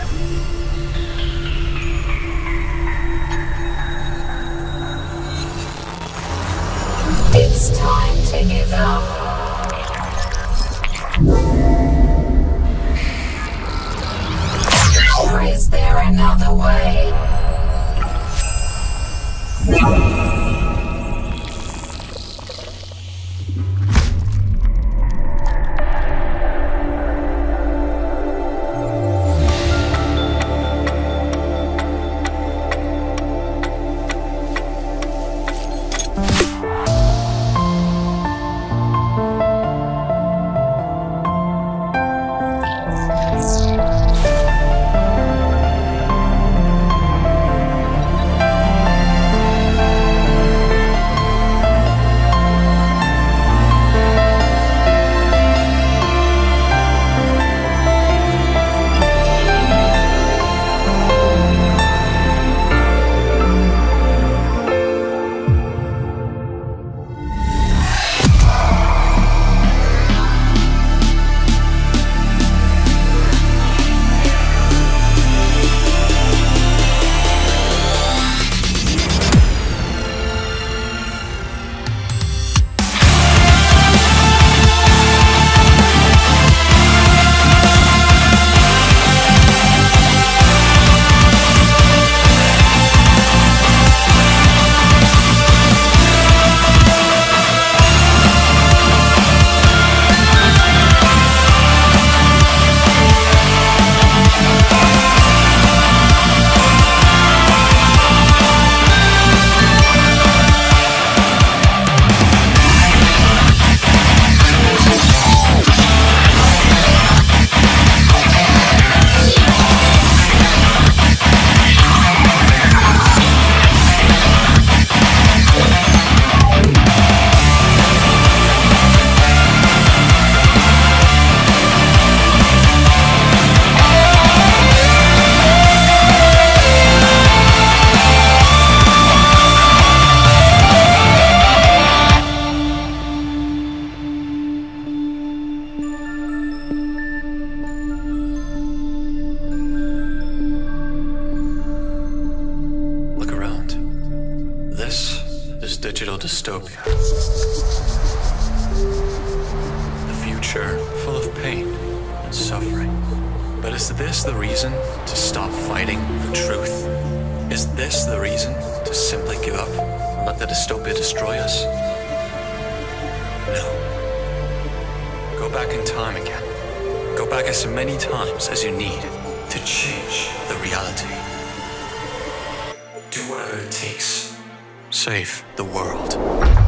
It's time to give up. Or is there another way? This is digital dystopia. The future full of pain and suffering. But is this the reason to stop fighting for truth? Is this the reason to simply give up and let the dystopia destroy us? No. Go back in time again. Go back as many times as you need to change the reality. Do whatever it takes. Save the world.